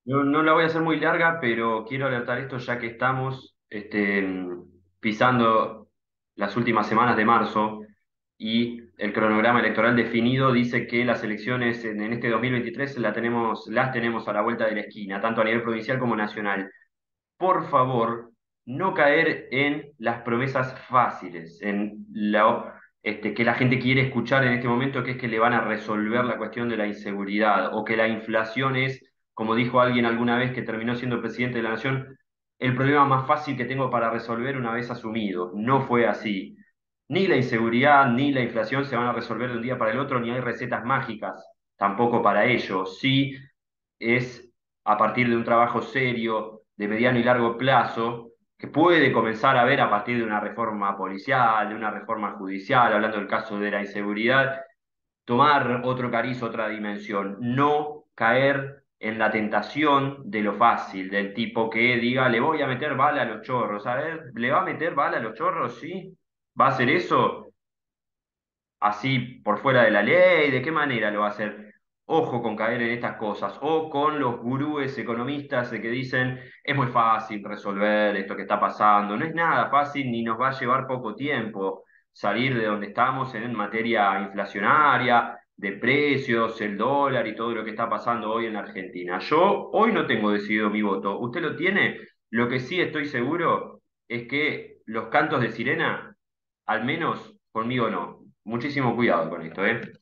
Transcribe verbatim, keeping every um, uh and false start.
No, no la voy a hacer muy larga, pero quiero alertar esto ya que estamos este, pisando las últimas semanas de marzo y el cronograma electoral definido dice que las elecciones en, en este dos mil veintitrés la tenemos, las tenemos a la vuelta de la esquina, tanto a nivel provincial como nacional. Por favor, no caer en las promesas fáciles, en lo este, que la gente quiere escuchar en este momento, que es que le van a resolver la cuestión de la inseguridad o que la inflación es, como dijo alguien alguna vez que terminó siendo presidente de la nación, el problema más fácil que tengo para resolver una vez asumido. No fue así. Ni la inseguridad ni la inflación se van a resolver de un día para el otro, ni hay recetas mágicas tampoco para ello. Sí es a partir de un trabajo serio, de mediano y largo plazo, que puede comenzar a ver a partir de una reforma policial, de una reforma judicial, hablando del caso de la inseguridad, tomar otro cariz, otra dimensión, no caer en la tentación de lo fácil, del tipo que diga, le voy a meter bala a los chorros. A ver, ¿le va a meter bala a los chorros? ¿Sí? ¿Va a hacer eso? Así por fuera de la ley, ¿de qué manera lo va a hacer? Ojo con caer en estas cosas, o con los gurúes economistas de que dicen es muy fácil resolver esto que está pasando. No es nada fácil ni nos va a llevar poco tiempo salir de donde estamos en materia inflacionaria, de precios, el dólar y todo lo que está pasando hoy en la Argentina. Yo hoy no tengo decidido mi voto. ¿Usted lo tiene? Lo que sí estoy seguro es que los cantos de sirena, al menos conmigo no. Muchísimo cuidado con esto, ¿eh?